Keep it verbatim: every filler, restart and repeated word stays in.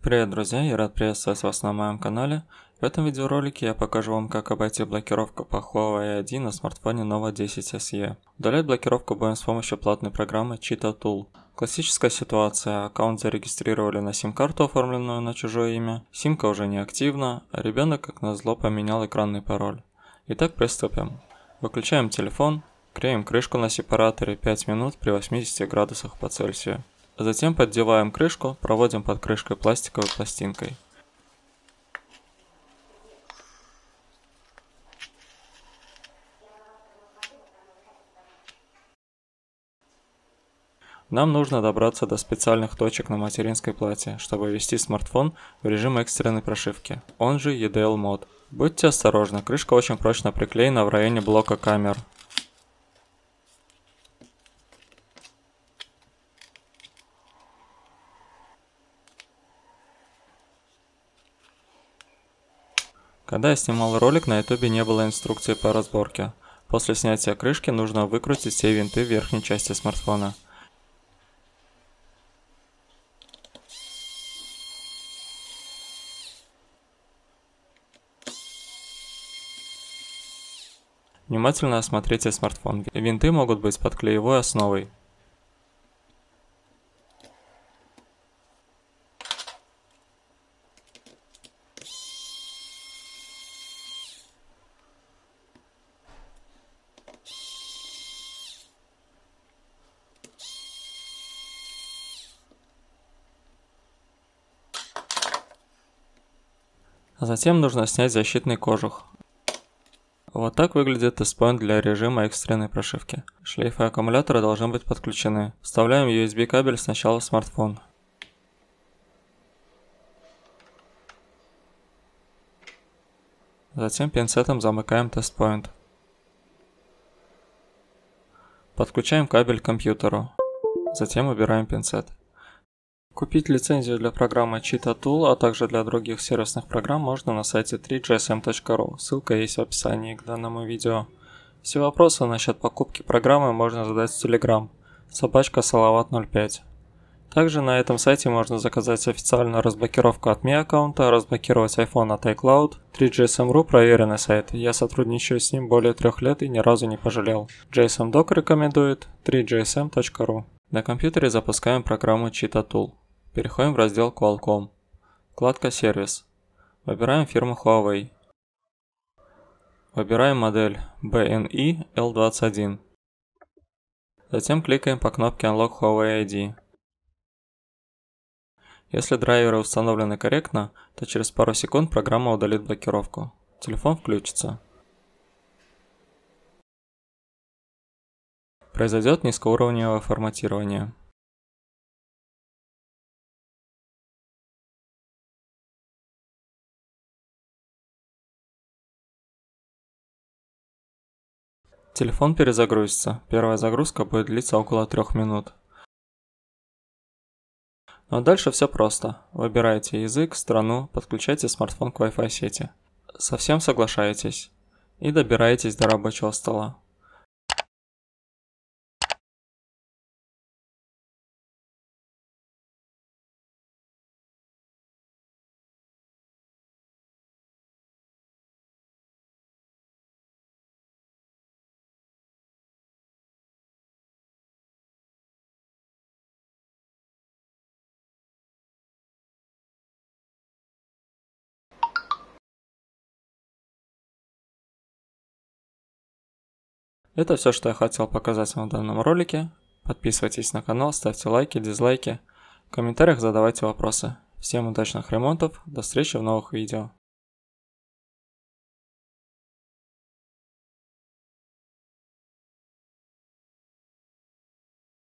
Привет, друзья, я рад приветствовать вас на моем канале. В этом видеоролике я покажу вам, как обойти блокировку по Huawei ай ди на смартфоне Nova десять эс и. Удалять блокировку будем с помощью платной программы Cheetah Tool. Классическая ситуация: аккаунт зарегистрировали на сим-карту, оформленную на чужое имя, симка уже не активна, а ребенок, как назло, поменял экранный пароль. Итак, приступим. Выключаем телефон, клеим крышку на сепараторе пять минут при восьмидесяти градусах по Цельсию. Затем поддеваем крышку, проводим под крышкой пластиковой пластинкой. Нам нужно добраться до специальных точек на материнской плате, чтобы ввести смартфон в режим экстренной прошивки, он же и ди эл мод. Будьте осторожны, крышка очень прочно приклеена в районе блока камер. Когда я снимал ролик, на ютубе не было инструкции по разборке. После снятия крышки нужно выкрутить все винты в верхней части смартфона. Внимательно осмотрите смартфон. Винты могут быть под клеевой основой. А затем нужно снять защитный кожух. Вот так выглядит тест-поинт для режима экстренной прошивки. Шлейфы аккумулятора должны быть подключены. Вставляем ю эс би кабель сначала в смартфон. Затем пинцетом замыкаем тест-поинт. Подключаем кабель к компьютеру. Затем убираем пинцет. Купить лицензию для программы Cheetah Tool, а также для других сервисных программ можно на сайте три джи эс эм точка ру, ссылка есть в описании к данному видео. Все вопросы насчет покупки программы можно задать в Telegram, собачка салават ноль пять. Также на этом сайте можно заказать официальную разблокировку от ми аккаунта, разблокировать iPhone от iCloud. три джи эс эм точка ру проверенный сайт, я сотрудничаю с ним более трех лет и ни разу не пожалел. джей эс эм док рекомендует три джи эс эм точка ру. На компьютере запускаем программу Cheetah Tool. Переходим в раздел Qualcomm. Вкладка «Сервис». Выбираем фирму Huawei. Выбираем модель би эн и эл двадцать один. Затем кликаем по кнопке Unlock Huawei ай ди. Если драйверы установлены корректно, то через пару секунд программа удалит блокировку. Телефон включится. Произойдет низкоуровневое форматирование. Телефон перезагрузится. Первая загрузка будет длиться около трех минут. Ну а дальше все просто. Выбирайте язык, страну, подключайте смартфон к Wi-Fi сети. Совсем соглашаетесь. И добираетесь до рабочего стола. Это все, что я хотел показать вам в данном ролике. Подписывайтесь на канал, ставьте лайки, дизлайки. В комментариях задавайте вопросы. Всем удачных ремонтов, до встречи в новых видео.